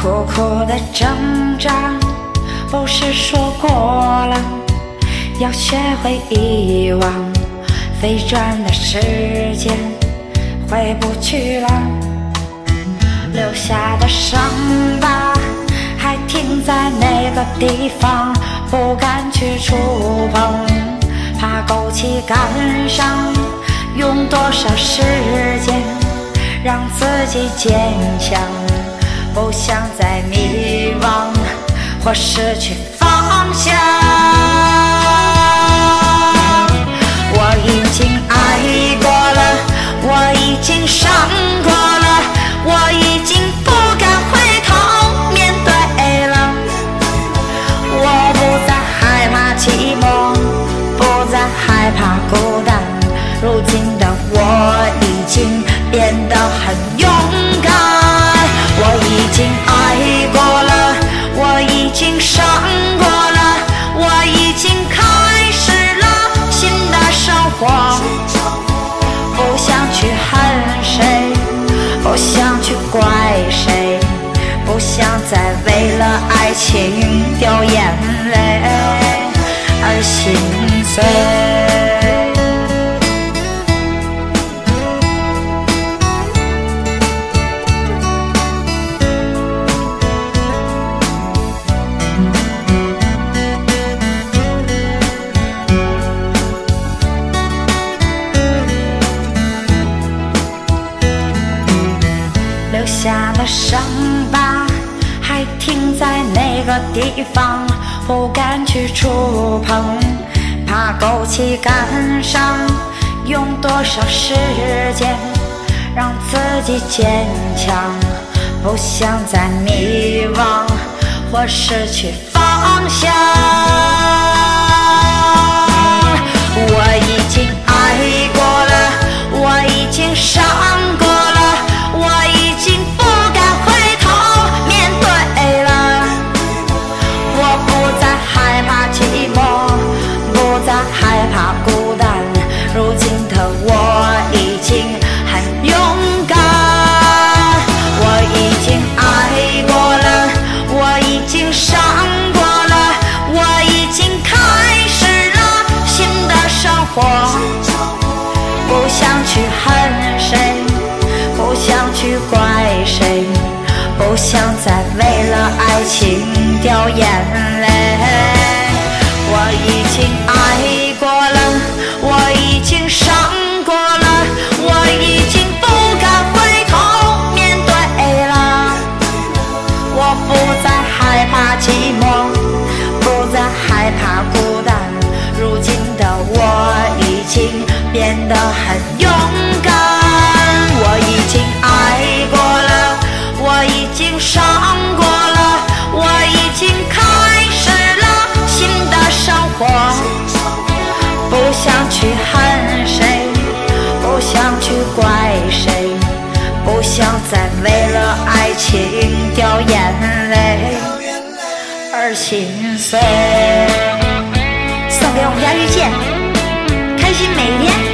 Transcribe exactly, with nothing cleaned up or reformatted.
苦苦的挣扎，不是说过了要学会遗忘，飞转的时间回不去了，留下的伤疤还停在那个地方，不敢去触碰，怕勾起感伤，用多少时间让自己坚强，不想再迷惘或失去方向。我已经爱过了，我已经伤过了，我已经不敢回头面对了，我不再害怕寂寞，不再害怕孤单，如今的我已经变得很勇敢。我已经爱过了，我已经伤过了，我已经开始了新的生活，不想去恨谁，不想去怪谁，不想再为了爱情掉眼泪而心碎。留下的伤疤还停在那个地方，不敢去触碰，怕勾起感伤，用多少时间让自己坚强，不想再迷惘或失去方向。我已经爱过了，我已经伤过了，我已经不敢回头面对了，我不再害怕寂寞，不再害怕孤单，如今的我已经很勇敢。我已经爱过了，我已经伤过了，我已经开始了新的生活，不想去恨谁，不想去怪谁，不想再为了爱情掉眼泪。我已经爱过了，我已经伤过了，我已经不敢回头面对了，我不再害怕寂寞，不再害怕孤单，如今的我已经变得很勇敢。我已经爱过了，我已经伤过了，我已经开始了新的生活，不想去恨谁，不想去怪谁，不想再为了爱情掉眼泪而心碎。送给我们家遇见，开心每一天。